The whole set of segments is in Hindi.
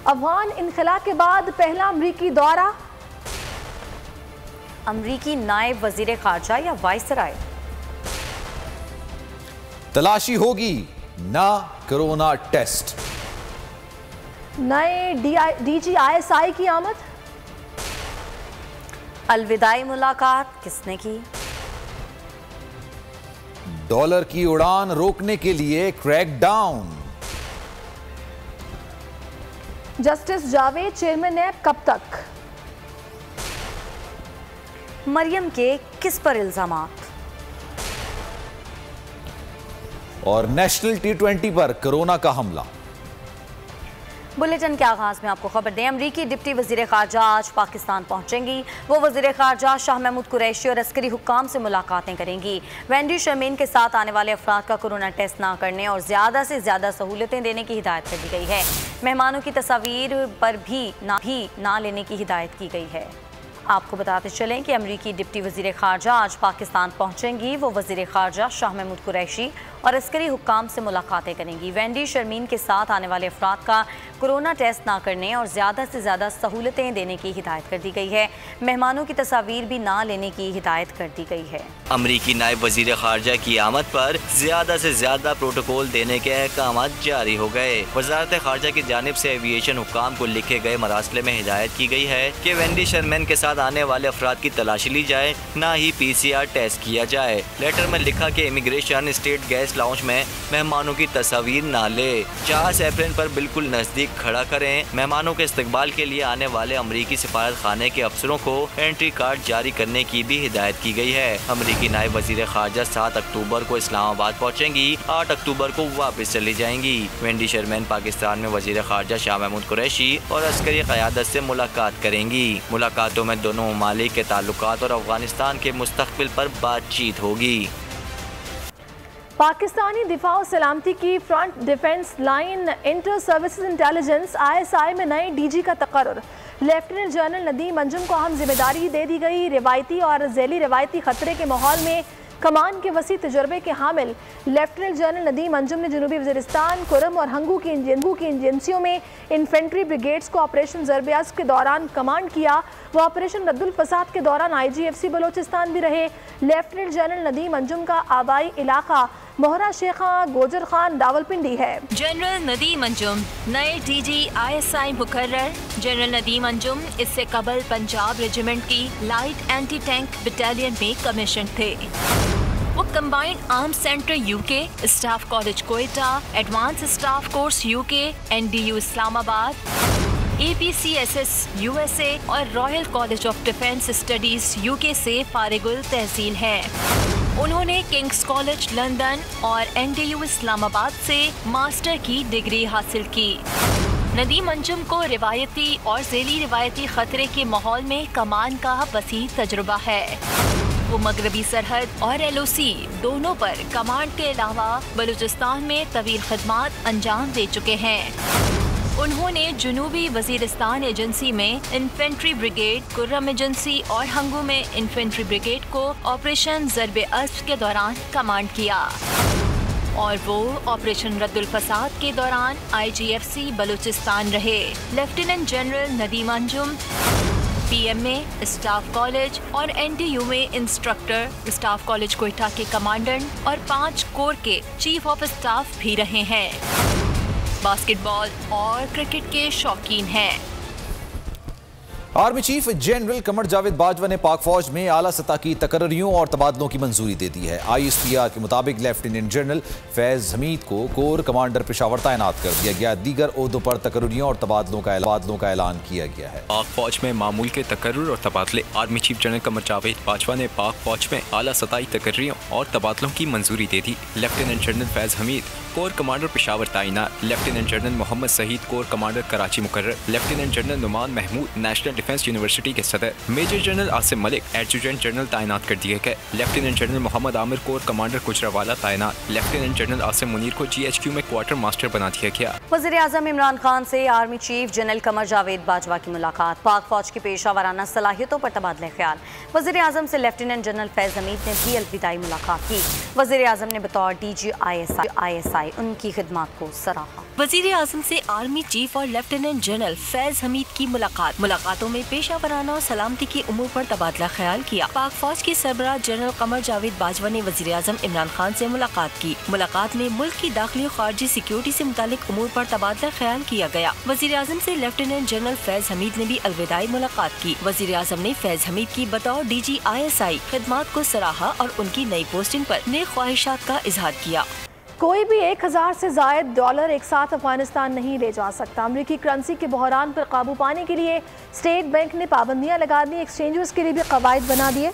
अफगान इनखला के बाद पहला अमरीकी दौरा। अमरीकी नायब वजीर खारजा या वाइसराय। तलाशी होगी ना कोरोना टेस्ट। नए डीजी ISI की आमद। अलविदाई मुलाकात किसने की। डॉलर की उड़ान रोकने के लिए crackdown. Justice Javed chairman NAB कब तक। मरियम के किस पर इल्जामात। और नेशनल T20 पर कोरोना का हमला। बुलेटिन के आगाज में आपको खबर दें, अमरीकी डिप्टी वजीर खारजा आज पाकिस्तान पहुंचेंगी। वो वजीर खारजा शाह महमूद कुरैशी और अस्करी हुक्काम से मुलाकातें करेंगी। वेंडी शर्मीन के साथ आने वाले अफराद का कोरोना टेस्ट ना करने और ज़्यादा से ज़्यादा सहूलतें देने की हिदायत कर दी गई है। मेहमानों की तस्वीर पर भी ना लेने की हिदायत की गई है। आपको बताते चलें कि अमरीकी डिप्टी वजीर खारजा आज पाकिस्तान पहुंचेंगी। वो वजीर खारजा शाह महमूद कुरैशी और अस्करी हुक्काम से मुलाकातें करेंगी। वेंडी शर्मीन के साथ आने वाले अफराद का कोरोना टेस्ट ना करने और ज़्यादा से ज़्यादा सहूलतें देने की हिदायत कर दी गई है। मेहमानों की तस्वीर भी ना लेने की हिदायत कर दी गई है। अमरीकी नायब वजीर खारजा की आमद पर ज़्यादा से ज़्यादा प्रोटोकॉल देने के अहकाम जारी हो गए। वजारत खारजा की जानिब से एविएशन हुक्काम को लिखे गए मरासले में हिदायत की गई है कि वेंडी शर्मीन के साथ आने वाले अफराद की तलाशी ली जाए, ना ही PCR टेस्ट किया जाए। लेटर में लिखा कि इमिग्रेशन स्टेट गेस्ट लाउंज में मेहमानों की तस्वीर ना ले। 4 अप्रैल पर बिल्कुल नजदीक खड़ा करें। मेहमानों के इस्तकबाल के लिए आने वाले अमरीकी सिफारत खाने के अफसरों को एंट्री कार्ड जारी करने की भी हिदायत की गई है। अमरीकी नायब वजीर खारजा 7 अक्टूबर को इस्लामाबाद पहुँचेंगी, 8 अक्टूबर को वापस चली जाएंगी। वेंडी शर्मीन पाकिस्तान में वजीर खारजा शाह महमूद कुरैशी और अस्करी क़यादत से मुलाकात करेंगी। मुलाकातों में दोनों ममालिक के ताल्लुकात और अफगानिस्तान के मुस्तकबिल पर बातचीत होगी। पाकिस्तानी दिफा और सलामती की front defence line inter services intelligence ISI में नए DG का तकर्रुर। लेफ्टिनेंट जनरल नदीम अंजुम को अहम जिम्मेदारी दे दी गई। रिवायती और ज़ैली रिवायती खतरे के माहौल में कमान के वसी तजर्बे के हामिल लेफ्टिनेंट जनरल नदीम अंजुम ने जनूबी वज़ीरिस्तान, कुरम और हंगू की एजेंसियों में इन्फेंट्री ब्रिगेड्स को ऑपरेशन ज़रब-ए-अज़्ब के दौरान कमांड किया। वो ऑपरेशन रद्दुल फसाद के दौरान IGFC बलोचिस्तान भी रहे। लेफ्टिनेंट जनरल नदीम अंजुम का आबाई इलाका मोहरा शेखा गोजर खान रावलपिंडी है। जनरल नदीम अंजुम नए DG ISI मुकर्रर। जनरल नदीम अंजुम इससे कबल पंजाब रेजिमेंट की लाइट एंटी टैंक बटालियन में कमीशन थे। वो combined arms centre UK, staff college Quetta, advance staff course UK, NDU Islamabad, APCSS USA और royal college of defence studies UK से फारिगुल तहसील है। उन्होंने किंग्स कॉलेज लंदन और NDU इस्लामाबाद से मास्टर की डिग्री हासिल की। नदीम अंजुम को रिवायती और ज़ैली रिवायती खतरे के माहौल में कमान का वसी तजुर्बा है। वो मगरबी सरहद और LOC दोनों पर कमांड के अलावा बलूचिस्तान में तवील खदमात अंजाम दे चुके हैं। उन्होंने जनूबी वज़ीरिस्तान एजेंसी में इन्फेंट्री ब्रिगेड, कुर्रम एजेंसी और हंगू में इन्फेंट्री ब्रिगेड को ऑपरेशन ज़रब-ए-अज़्ब के दौरान कमांड किया और वो ऑपरेशन रद्दुल फसाद के दौरान IGFC बलूचिस्तान रहे। Lieutenant general Nadeem Anjum PMA, staff college और NDU में इंस्ट्रक्टर, स्टाफ कॉलेज कोयटा के कमांडेंट और 5 कोर के चीफ ऑफ स्टाफ भी रहे हैं। बास्केटबॉल और क्रिकेट के शौकीन हैं। Army chief general Qamar Javed Bajwa ने पाक फौज में आला सतह की तकर्रियों और तबादलों की मंजूरी दे दी है। ISPR के मुताबिक लेफ्टिनेंट जनरल फैज हमीद को कोर कमांडर पेशावर तैनात कर दिया गया। दीगर ओहदों पर तकर्रियों और तबादलों का ऐलान किया गया है। पाक फौज में मामूल के तकर्रुर और तबादले। Army chief general Qamar Javed Bajwa ने पाक फौज में आला सतही तकर्रियों और तबादलों की मंजूरी दे दी। Lieutenant general Faiz Hameed corps commander Peshawar तैनात। Lieutenant general Mohammad Saeed corps commander Karachi मुकर्रर। Lieutenant general Noman Mahmood national defence university के सदर major general Asim Malik adjutant general तैनात कर दिए गए। Lieutenant general Mohammad Aamir corps commander Gujranwala तैनात। लेफ्टिनेंट जनरल आसिम मुनीर को GHQ में क्वार्टर मास्टर बना दिया गया। वज़ीर आज़म इमरान खान से army chief general Qamar Javed Bajwa की मुलाकात। पाक फौज की पेशा वाराना सलाहियतों पर तबादला ख्याल। वज़ीर आज़म से लेफ्टिनेंट जनरल फैज़ हमीद ने भी अलविदाई मुलाकात की। वज़ीर आज़म ने बतौर DG ISI उनकी खिदमात को सराहा। वज़ीर आज़म से आर्मी चीफ और लेफ्टिनेंट जनरल फैज़ हमीद की मुलाकातों में पेशा वराना और सलामती के उमूर पर तबादला ख्याल किया। पाक फौज के सरबराह जनरल कमर जावेद बाजवा ने वज़ीर आज़म इमरान खान से मुलाकात की। मुलाकात में मुल्क की दाखिली और खारजी सिक्योरिटी से मुतालिक उमूर पर तबादला ख्याल किया गया। वज़ीर आज़म से लेफ्टिनेंट जनरल फैज़ हमीद ने भी अलविदाई मुलाकात की। वज़ीर आज़म ने फैज़ हमीद की बतौर DG ISI खिदमात को सराहा और उनकी नई पोस्टिंग पर नेक ख्वाहिशात का इजहार किया। कोई भी 1000 से ज़ायद डॉलर एक साथ अफगानिस्तान नहीं ले जा सकता। अमरीकी करेंसी के बहरान पर काबू पाने के लिए स्टेट बैंक ने पाबंदियां लगा दी। एक्सचेंजर्स के लिए भी कवायद बना दिए।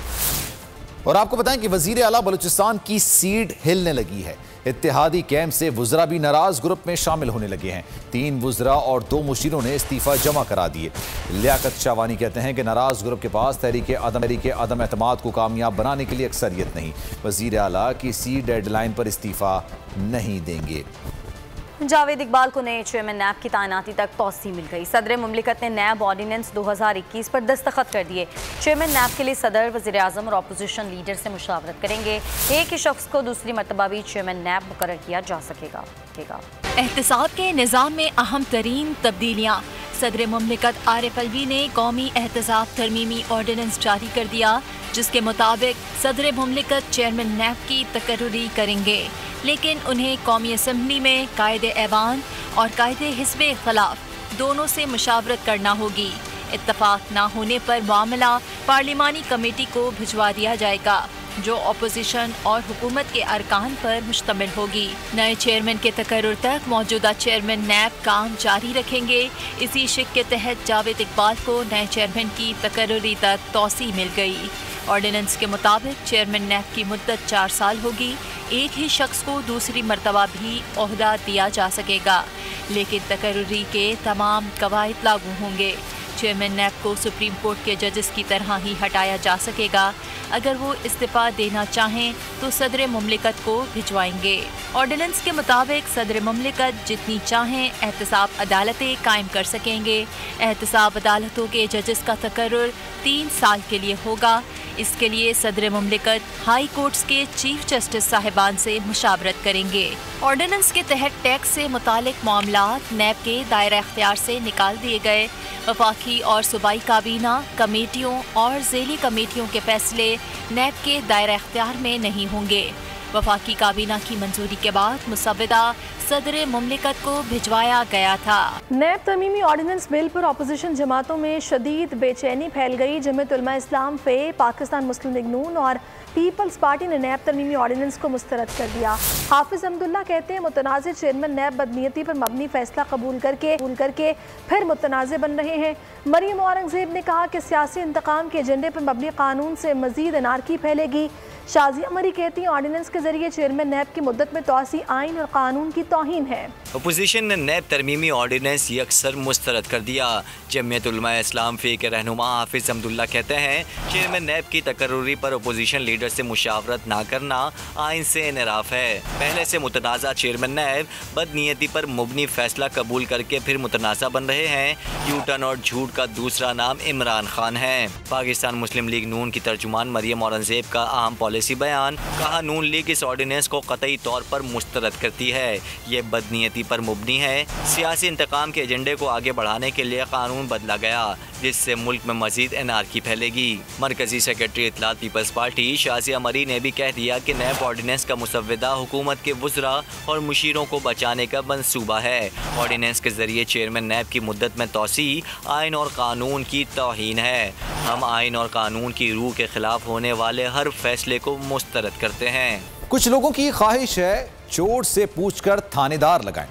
और आपको बताएं कि वजीर आला बलूचिस्तान की सीट हिलने लगी है। इत्तेहादी कैंप से वुज़रा भी नाराज ग्रुप में शामिल होने लगे हैं। 3 वुज़रा और 2 मुशीरों ने इस्तीफा जमा करा दिए। लियाकत शाहवानी कहते हैं कि नाराज ग्रुप के पास तहरीक अदम एतमाद को कामयाब बनाने के लिए अक्सरियत नहीं। वजीर आला किसी डेडलाइन पर इस्तीफा नहीं देंगे। जावेद इकबाल को नए चेयरमैन नैब की तैनाती तक तौसी मिल गई। सदर मुमलिकत ने नैब ऑर्डिनेंस 2021 पर दस्तखत कर दिए। चेयरमैन नैब के लिए सदर, वज़ीर आज़म और अपोजिशन लीडर से मुशावरत करेंगे। एक ही शख्स को दूसरी मरतबा भी चेयरमैन नैब मुकर्रर किया जा सकेगा। एहतसाब के निज़ाम में अहम तरीन तब्दीलियाँ। सदर मुमलिकत आरिफ अलवी ने कौमी एहतसाब तरमीमी ऑर्डिनेंस जारी कर दिया, जिसके मुताबिक सदर मुमलिकत चेयरमैन नैब की तकर्री करेंगे, लेकिन उन्हें कौमी असम्बली में कायदे ऐवान और कायदे हिस्बे खिलाफ दोनों से मुशावरत करना होगी। इत्तफाक ना होने पर मामला पार्लिमानी कमेटी को भिजवा दिया जाएगा, जो अपोजिशन और हुकूमत के अरकान पर मुश्तमिल होगी। नए चेयरमैन के तकर्रुर तक मौजूदा चेयरमैन नैब काम जारी रखेंगे। इसी शिक के तहत जावेद इकबाल को नए चेयरमैन की तकर्रुरी तक तौसी मिल गई। ऑर्डिनेंस के मुताबिक चेयरमैन नैब की मुद्दत 4 साल होगी। एक ही शख्स को दूसरी मरतबा भी ओहदा दिया जा सकेगा, लेकिन तकर्रुरी के तमाम कवायद लागू होंगे। चेयरमैन नैब को सुप्रीम कोर्ट के जजेस की तरह ही हटाया जा सकेगा। अगर वो इस्तीफा देना चाहें तो सदर मुमलिकत को भिजवाएंगे। ऑर्डिनेंस के मुताबिक सदर मुमलिकत जितनी चाहें एहतसाब अदालतें कायम कर सकेंगे। एहतसाब अदालतों के जजेस का तकर्रुर 3 साल के लिए होगा। इसके लिए सदर मुमलिकत हाई कोर्ट्स के चीफ जस्टिस साहिबान से मुशावरत करेंगे। ऑर्डिनेंस के तहत टैक्स से मुतालिक मामलात नैब के दायरा इख्तियार से निकाल दिए गए। वफाकी और सूबाई काबीना कमेटियों और ज़ेली कमेटियों के फैसले नैब के दायरा इख्तियार में नहीं होंगे। वफाकी काबीना की मंजूरी के बाद मुसव्वदा सदर मुमलिकत को भिजवाया गया था। नैब तरमीमी ऑर्डिनेंस बिल पर अपोजिशन जमातों में शदीद बेचैनी फैल गई। जमीयत उलमा इस्लाम फे, पाकिस्तान मुस्लिम लीग नून और पीपल्स पार्टी ने नैब तरमीमी ऑर्डिनेंस को मुस्तरद कर दिया। हाफिज अब्दुल्ला कहते हैं मुतनाज़ चेयरमैन नैब बदनीयती पर मबनी फैसला कबूल करके फिर मुतनाज़ बन रहे हैं। मरियम औरंगज़ेब ने कहा कि सियासी इंतकाम के एजेंडे पर मबनी कानून से मजीद अनारकी फैलेगी। शाजिया मरी कहती हैं ऑर्डिनेंस के जरिए चेयरमैन नैब की मुद्दत में तोसी आइन और कानून की तौहीन है। अपोजिशन ने नैब तरमीमी ऑर्डिनेंस यकसर मुस्तरद कर दिया। जमीयत उलमा इस्लाम फी के रहनुमा हाफिज अब्दुल्ला कहते हैं चेयरमैन नैब की तकर्रुरी पर अपोजिशन लीडर से मुशावरत ना करना आइन से इनराफ है। पहले से मुतनाज़ा चेयरमैन नैब बदनीयती पर मुबनी फैसला कबूल करके फिर मुतनाज़ा बन रहे हैं। यूटर्न और झूठ का दूसरा नाम इमरान खान है। पाकिस्तान मुस्लिम लीग नून की तर्जुमान मरियम औरंगज़ेब का अहम पॉलिसी बयान, कहा नून लीग इस ऑर्डिनेंस को कतई तौर पर मुस्तरद करती है। ये बदनीयती पर मुबनी है। सियासी इंतकाम के एजेंडे को आगे बढ़ाने के लिए कानून बदला गया, जिससे मुल्क में मजीद एनार्की फैलेगी। मरकजी सेक्रेटरी इत्तलात पीपल्स पार्टी शाजिया मरी ने भी कह दिया कि नैब ऑर्डिनेंस का मुसव्वदा हुकूमत के वुज़रा और मुशीरों को बचाने का मंसूबा है। ऑर्डिनेंस के जरिए चेयरमैन नैब की मुद्दत में तोसी आइन और कानून की तौहीन है। हम आइन और कानून की रूह के खिलाफ होने वाले हर फैसले को मुस्तरद करते हैं। कुछ लोगों की ख्वाहिश है चोर से पूछकर थानेदार लगाएं।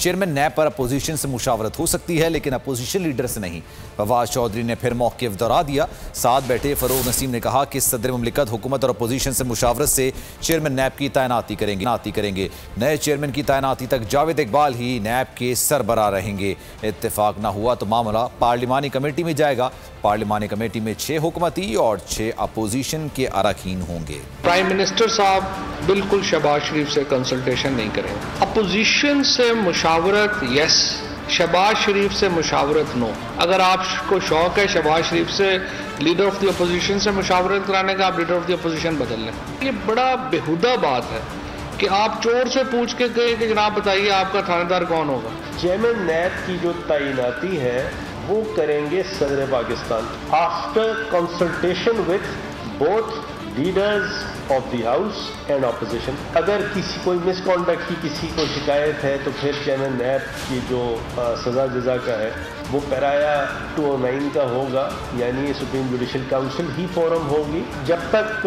चेयरमैन नैब पर अपोजिशन से मुशावरत हो सकती है, लेकिन अपोजिशन लीडर से नहीं। फवाद चौधरी ने फिर मौक़िफ़ दोहरा दिया। साथ बैठे फ़रूख नसीम ने कहा कि सदर मुमलिकत हुकूमत और अपोजिशन से मुशावरत से चेयरमैन नैब की तैनाती करेंगे। नए चेयरमैन की तैनाती तक जावेद इकबाल ही नैब के सरबराह रहेंगे। इत्तेफाक ना हुआ तो मामला पार्लिमानी कमेटी में जाएगा। पार्लिमानी कमेटी में 6 हुकूमती और 6 अपोजिशन के अरकान होंगे। प्राइम मिनिस्टर साहब बिल्कुल शहबाज शरीफ से कंसल्टेशन नहीं करेंगे। अपोजिशन से मुशावरत यस, शहबाज शरीफ से मुशावरत नो। अगर आपको शौक है शहबाज शरीफ से लीडर ऑफ द अपोजिशन से मुशावरत कराने का, आप लीडर ऑफ द अपोजिशन बदल लें। ये बड़ा बेहुदा बात है कि आप चोर से पूछ के कहें कि जनाब बताइए आपका थानेदार कौन होगा। चेयरमैन नैब की जो तैनाती है वो करेंगे सदर Pakistan after consultation with both leaders of the house and opposition. अगर किसी कोई मिसकॉन्डक्ट की किसी को शिकायत है तो फिर चेयरमैन नैब की जो सज़ा जजा का है वो पैराया 209 का होगा, यानी सुप्रीम जुडिशल काउंसिल ही फोरम होगी। जब तक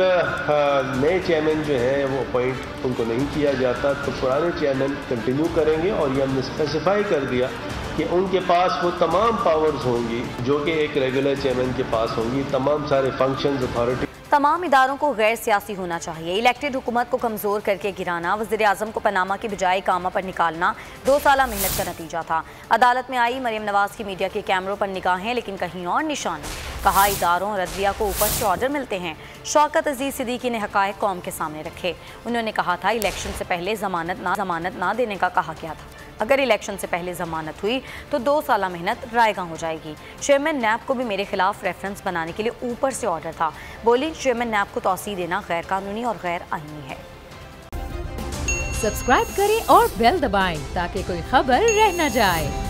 नए चेयरमैन जो है वो अपॉइंट उनको नहीं किया जाता तो पुराने चेयरमैन कंटिन्यू करेंगे। और ये हमने स्पेसिफाई कर दिया कि उनके पास वो तमाम पावर्स होंगी जो कि एक रेगुलर चेयरमैन के पास होंगी। तमाम सारे फंक्शंस अथॉरिटी तमाम इदारों को गैर सियासी होना चाहिए। इलेक्टेड हुकूमत को कमज़ोर करके गिराना, वज़ीर आज़म को पनामा की बजाय कामा पर निकालना 2 साल मेहनत का नतीजा था। अदालत में आई मरीम नवाज़ की मीडिया के कैमरों पर निगाहें, लेकिन कहीं और निशान। कहा इदारों और अदलिया को ऊपर से ऑर्डर मिलते हैं। शौकत अजीज़ सिद्दीकी ने हक़ाइक़ कौम के सामने रखे। उन्होंने कहा था इलेक्शन से पहले जमानत ना देने का कहा गया था। अगर इलेक्शन से पहले जमानत हुई तो 2 साल मेहनत रायगा हो जाएगी। चेयरमैन नैब को भी मेरे खिलाफ रेफरेंस बनाने के लिए ऊपर से ऑर्डर था। बोली चेयरमैन नैब को तौसीह देना गैर कानूनी और गैर आईनी है। सब्सक्राइब करें और बेल दबाएं ताकि कोई खबर रह न जाए।